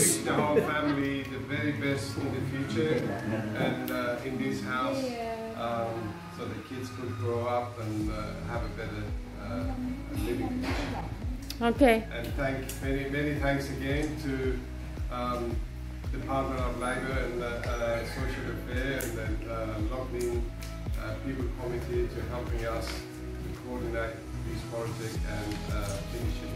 wish the whole family the very best in the future and in this house, so the kids could grow up and have a better living condition. Okay. And many thanks again to Department of Labour and Social Affairs and the Lockdown People Committee to helping us to coordinate this project and finish it.